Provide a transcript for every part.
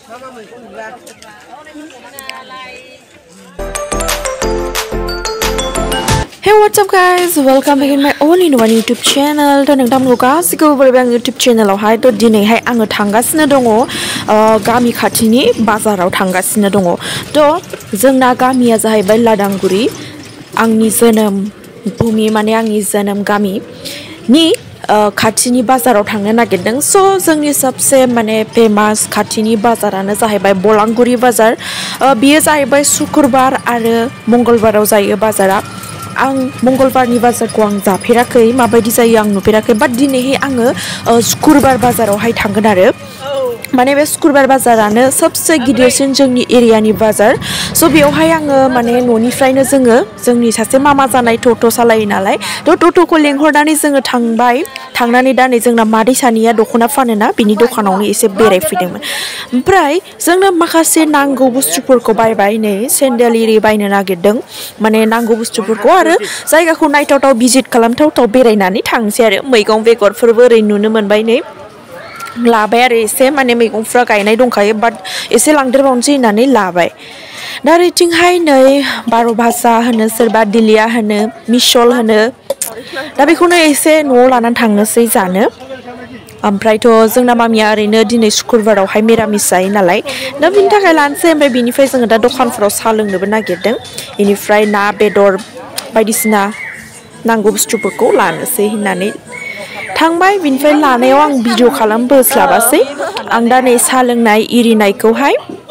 Hey, what's up guys? Welcome back in my all-in-one YouTube channel. To नोंथांमोनखौ गासिखौबो बरायबाय आं YouTube channel-आवहाय to दिनैहाय आङो थांगासिनो दङ गामि खाथिनि बाजाराव थांगासिनो दङ to जोंना गामिया जाहैबाय लादांगुरि आंनि जोनोम भूमि माने आंनि जोनोम गामि नि खाथिनि बाजाराव थांनो नागिरदों so जोंनि सबसे माने फेमास खाथिनि बाजारानो जाहैबाय बलांगुरि बाजार बियो जाहैबाय शुक्रबार आरो मंगलबाराव जायो बाजारा आं मंगलबारनि बाजारखौ आं जाफेराखै माबायदि जायो आं नुफेराखै बाट दिनैहाय आङो शुक्रबार बाजारावहाय थांगोन आरो माने बे शुक्रबार बाजारानो सबसे गिदिरसिन जोंनि एरियानि बाजार स' बेवहाय आङो माने न'निफ्रायनो जोंनि सासे मामा जानाय टट' सालायो नालाय थ' टट'खौ लेंहरनानै जोङो थांबाय थांनानै दा नै जोंना मादै सानैया दख'ना फानोना बिनि दखानावनो एसे बेरायफैदोंमोन ओमफ्राय जोंनो माखासे नांगौ बुस्थुफोरखौ बायबाय नै सेन्डेल इरि बायनो नागिरदों माने नांगौ बुस्थुफोरखौ आरो जायगाखौ नायथावथाव भिजिट खालामथावथाव बेरायनानै थांसै आरो मैगं बेगरफोरबो ओरै नुनो मोनबाय नै लाबाय आरो एसे माने मैगंफ्रा गायनाय दंखायो बाट एसे लांदेरबावनोसै होननानै लाबाय दा ओरैथिंहाय नै बार' भाजा होनो सोरबा दिलिया होनो मिसल होनो दा बेखौनो एसे न'आव लानानै थांनोसै जानो ओमफ्रायथ' जोंना मामिया ओरैनो दिनै शुक्रबारावहाय मिरामिस जायो नालाय दा बिनि थाखाय लानोसै ओमफ्राय बिनिफ्राय जोङो दा दखानफोराव साहा लोंनोबो नागिरदों बेनिफ्राय ना बेदर बायदिसिना नांगौ बुस्थुफोरखौ लानोसै होननानै थांबाय बिनिफ्राय लानायाव आं भिडिअ खालामबोस्लाबासै आं दा नै साहा लोंनाय इरिनायखौहाय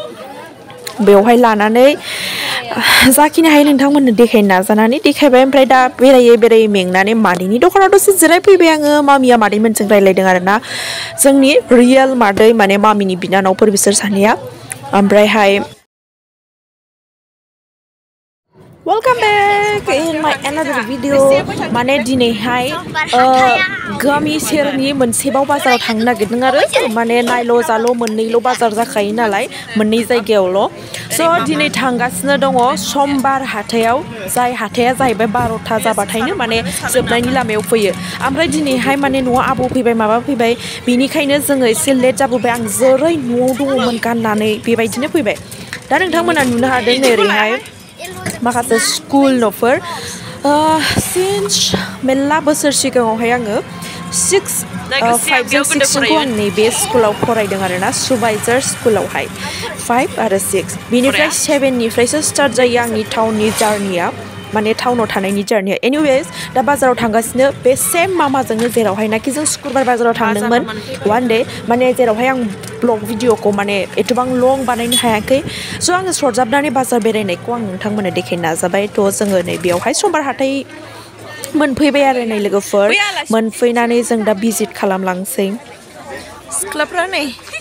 बेवहाय लानानै जाखिनि हायो नोंथांमोननो देखायनो नाजानानै देखायबाय ओमफ्राय दा बेरायै मेंनानै मादैनि दखानाव दसे जिरायफैबाय आङो मामिया मादैमोनजों रायलायदों आरोना जोंनि रियेल मादै माने मामिनि बिनानावफोर बिसोर सानैया ओमफ्रायहाय Welcome back in my another video माने दिनैहाय गामि सेरनि मोनसेबाव बाजाराव थांनो नागिरदों आरो माने नायल' जाल' मोननैल' बाजार जाखायो नालाय मोननै जायगायावल' स' दिनै थांगासिनो दङ समबार हाथायाव जाय हाथाया जाहैबाय 12था जाबाथायनो माने जोबनायनि लामायाव फैयो ओमफ्राय दिनैहाय माने न'आव आबौ फैबाय माबा फैबाय बिनिखायनो जोङो एसे लेट जाबोबाय आं जोरै न'आव दङमोन गाननानै बेबायदिनो फैबाय दा नोंथांमोना नुनो हादों नै ओरैहाय माखासे स्कुल न'फोर सिन्स मेरला बोसोर सिगाङावहाय आङो 5जों 6जोंखौ आं नैबे स्कुलाव फरायदों आरोना सुबाइजार स्कुलावहाय 5 आरो 6 बिनिफ्राय 7निफ्रायसो स्टार्ट जायो आंनि टाउननि जार्निया माने टाउनाव थानायनि जार्निया एनिवेज दा बाजाराव थांगासिनो बे सेम मामाजोंनो जेरावहायनाखि जों शुक्रबार बाजाराव थांदोंमोन वान डे माने जेरावहाय आं ब्लग भिडिअखौ माने एथबां लं बानायनो हायाखै स' आङो सरजाबनानै बाजार बेरायनायखौ आं नोंथांमोननो देखायनो नाजाबाय थ' जोङो नै बेयावहाय समबार हाथाय मोनफैबाय आरो नै लोगोफोर मोनफैनानै जों दा भिजिट खालामलांसै सिख्लाफ्रा नै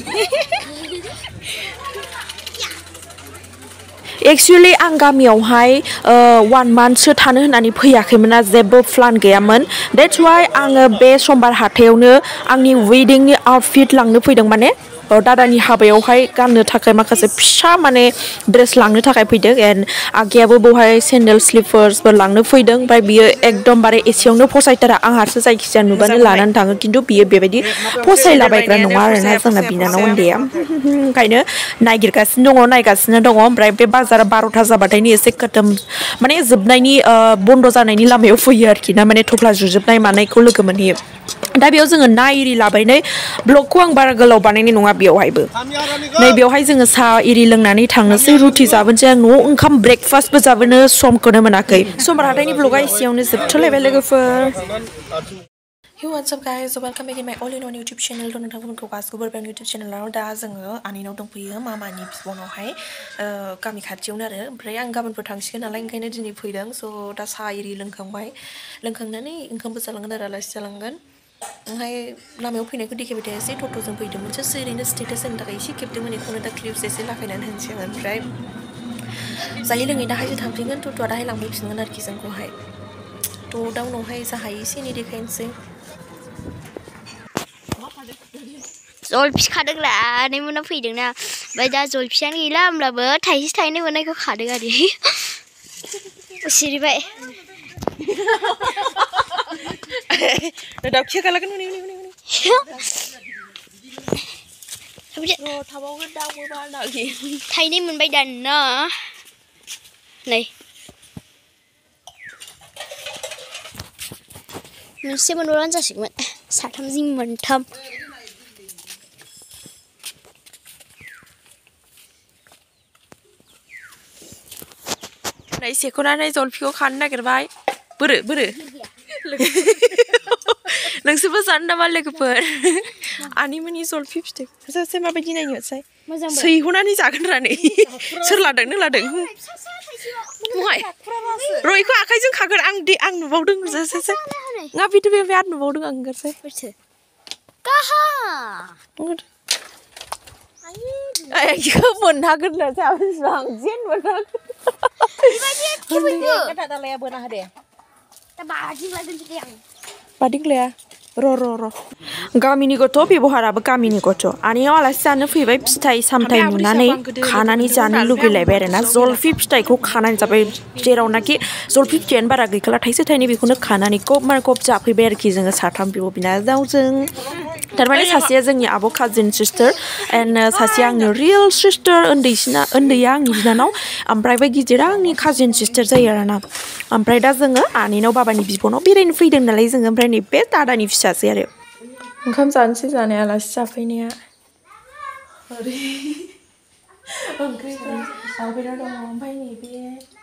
एक्सुवेलि आं गामियावहाय 1 मान्थसो थानो होननानै फैयाखैमोन जेबो प्लान गैयामोन देट्स वाइ आङो बे समबार हाथायावनो आंनि वेडिंनि आउटफिट लांनो फैदों माने दादानि हाबायावहाय गाननो थाखाय माखासे फिसा माने ड्रेस लांनो थाखाय फैदों एन्ड आगैयाबो बेवहाय सेन्डेल स्लिपार्सफोर लांनो फैदों ओमफ्राय बियो एकदमबारे एसेयावनो फसायथारा आंहासो जायखिजाया नुबानो लानानै थाङो खिन्थु बियो बेबायदि फसायलाबायग्रा नङा आरोना जोंना बिनानाव उन्दैया ओंखायनो नायगासिनो दङ ओमफ्राय बे बाजारा 12था जाबाथायनो एसे खोथोम माने जोबनायनि बन्द' जानायनि लामायाव फैयो आरोखि ना माने थफ्ला जुजोबनाय मानायखौ लोगो मोनहैयो दा बेयाव जोङो ना इरि लाबायनाय ब्लगखौ आं बारा गोलाव बानायनाय नङा बेयावहायबो नै बेवहाय जोङो साहा इरि लोंनानै थांनोसै रुटि जाबोनोसै आं न'आव ओंखाम ब्रेकफास्टबो जाबोनो समखौनो मोनाखै समबार हाथायनि ब्लगा एसेयावनो जोबथ'लायबाय लोगोफोर Hey, what's up guys? Welcome back in my all-in-one YouTube channel. To नोंथांमोनखौ गासिखौबो बरायबाय YouTube channel-आव दा जोङो आनैनाव दंफैयो मामानि बिबनावहाय गामि खाथियावनो आरो ओमफ्राय आं गाबोनफोर थांसिगोन नालाय ओंखायनो दिनै फैदों स' दा साहा इरि लोंखांनानै ओंखामबो जालांगोन आरो आलासि जालांगोन ओमफ्राय लामायाव फैनायखौ देखायबाय थायासै टट'जों फैदोंमोनसो ओरैनो स्टेटास होनो थाखाय एसे खेबदोंमोन बेखौनो दा क्लिप्स एसे लागायनानै होनोसै आं ओमफ्राय जायै लोङै दाहायसो थांफिनगोन टट'आ दाहाय लांफैफिनगोन आरोखि जोंखौहाय थ' दा उनावहाय जा हायो एसे एनै देखायनोसै जलफि खादोंला आनैमोना फैदोंना ओमफ्राय दा जलफियानो गैला होमब्लाबो थाइसे थाइनै मोननायखौ खादों आरो सिरिबाय थाबावगोन दावबोबा नागि थाइनै मोनबाय दा ना नै मोनसे मोनबानो जासिगोन साथामजों मोनथाम नै सेख'नानै जलफिखौ खानो नागिरबाय बोरो नोंसोरबो जानो नामा लोगोफोर आनैमोननि जलफि फिथाइखौ जासे माबायदि नायनोसै सैह'नानै जागोन रा नै सोर लादों नों लादों महाय रयखौ आखाइजों खागोन आं नुबावदों जासे ना बिदि बे आं नुबावदों आं गारसै काहा आइखौ मोनहागोन ना जाबेसां जेन मोनहागोन kata dalaya benar deh. Tabajing lagi jadi yang. Badingलाया र' गामिनि गथ' बेबहाराबो गामिनि गथ' आनैयाव आलासि जानो फैबाय फिथाइ सामथाइ नुनानै खानानै जानो लुगैलायबाय आरोना जलफि फिथाइखौ खानानै जाबाय जेरावनाखि जलफि फिथाइयानो बारा गैखाला थाइसे थाइनै बेखौनो खानानै कब जाफैबाय आरोखि जोङो साथाम बिब' बिनानावजों थारमाने सासेया जोंनि आब' काजिन सिस्टार एन्ड सासेया आंनि रियेल सिस्टार उन्दैया आंनि बिनानाव ओमफ्राय बै गिदिरा आंनि काजिन सिस्टार जायो आरोना ओमफ्राय दा जोङो आनैनाव बाबानि बिब'नाव बेरायनो फैदों नालाय जोङो ओमफ्राय नैबे दादानि फिसासै आरो ओंखाम जानोसै जानाय आलासि जाफैनाया ओंख्रिफ्रा आवगायनाव दङ ओमफ्राय नैबे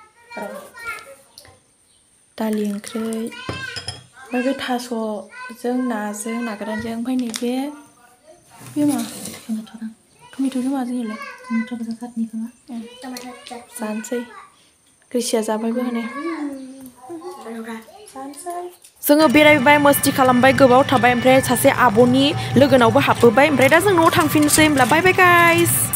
दालि ओंख्रि ओमफ्राय बे थास'जों नाजों ना गोरानजों ओमफ्राय नैबे बे मा टमेट'जों माजों एवलाय टमेट'जों चाटनि खोमा जानोसै ग्रिसिया जाबायबो हनै जोङो बेरायबाय मस्ति खालामबाय गोबाव थाबाय ओमफ्राय सासे आब'नि लोगोनावबो हाबबोबाय ओमफ्राय दा जों न'आव थांफिननोसै होमब्ला बाय बाय गाइस